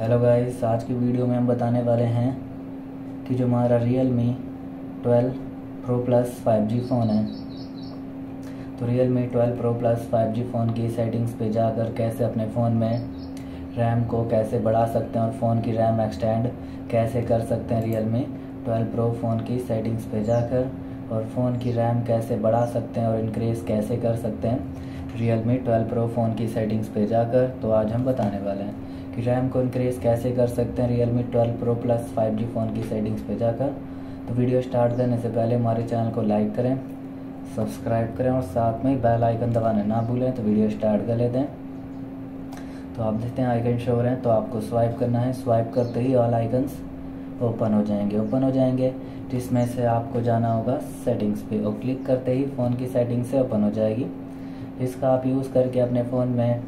Hello guys, आज की video में हम बताने वाले हैं कि जो हमारा Realme 12 Pro Plus 5G phone है, तो Realme 12 Pro Plus 5G phone की सेटिंग्स पे जाकर कैसे अपने फ़ोन में रैम को कैसे बढ़ा सकते हैं और फ़ोन की रैम एक्सटेंड कैसे कर सकते हैं। Realme 12 Pro फ़ोन की सेटिंग्स पे जाकर और फ़ोन की रैम कैसे बढ़ा सकते हैं और इंक्रीज़ कैसे कर सकते हैं Realme 12 Pro फ़ोन की सेटिंग्स पे जाकर। तो आज हम बताने वाले हैं कि रैम को इंक्रीज़ कैसे कर सकते हैं Realme 12 Pro Plus 5G phone की सेटिंग्स पे जाकर। तो वीडियो स्टार्ट करने से पहले हमारे चैनल को लाइक करें, सब्सक्राइब करें और साथ में बेल आइकन दबाना ना भूलें। तो वीडियो स्टार्ट कर लेते हैं। तो आप देखते हैं आइकन शो हो रहे हैं, तो आपको स्वाइप करना है। स्वाइप करते ही ऑल आइकन्स ओपन हो जाएंगे जिसमें से आपको जाना होगा सेटिंग्स पे और क्लिक करते ही फ़ोन की सेटिंग से ओपन हो जाएगी। इसका आप यूज़ करके अपने फ़ोन में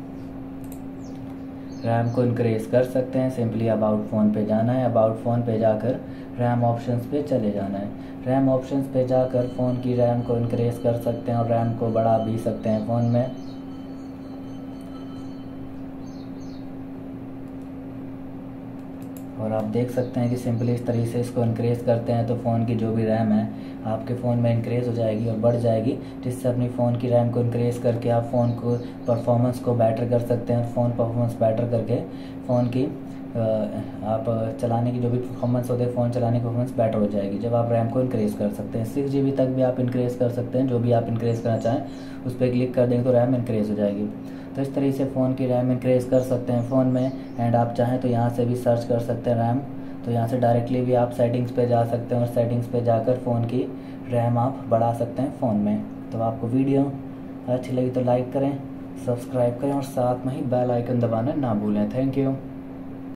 रैम को इंक्रीज़ कर सकते हैं। सिंपली अबाउट फ़ोन पे जाना है, अबाउट फ़ोन पे जाकर रैम ऑप्शंस पे चले जाना है। रैम ऑप्शंस पे जाकर फ़ोन की रैम को इंक्रीज़ कर सकते हैं और रैम को बढ़ा भी सकते हैं फ़ोन में। और आप देख सकते हैं कि सिंपली इस तरीके से इसको इंक्रीज़ करते हैं तो फ़ोन की जो भी रैम है आपके फ़ोन में इंक्रीज़ हो जाएगी और बढ़ जाएगी, जिससे अपनी फ़ोन की रैम को इंक्रीज़ करके आप फ़ोन को परफॉर्मेंस को बेटर कर सकते हैं। फ़ोन परफॉर्मेंस बेटर करके फ़ोन की आप चलाने की जो भी परफॉर्मेंस होती है, फ़ोन चलाने की परफॉर्मेंस बेटर हो जाएगी जब आप रैम को इंक्रीज़ कर सकते हैं। 6 GB तक भी आप इंक्रीज़ कर सकते हैं, जो भी आप इंक्रीज़ करना चाहें उस पर क्लिक कर देंगे तो रैम इंक्रीज़ हो जाएगी। तो इस तरीके से फ़ोन की रैम इंक्रीज़ कर सकते हैं फ़ोन में। एंड आप चाहें तो यहाँ से भी सर्च कर सकते हैं रैम, तो यहाँ से डायरेक्टली भी आप सेटिंग्स पे जा सकते हैं और सेटिंग्स पे जाकर फ़ोन की रैम आप बढ़ा सकते हैं फ़ोन में। तो आपको वीडियो अच्छी लगी तो लाइक करें, सब्सक्राइब करें और साथ में ही बेल आइकन दबाना ना भूलें। Thank you.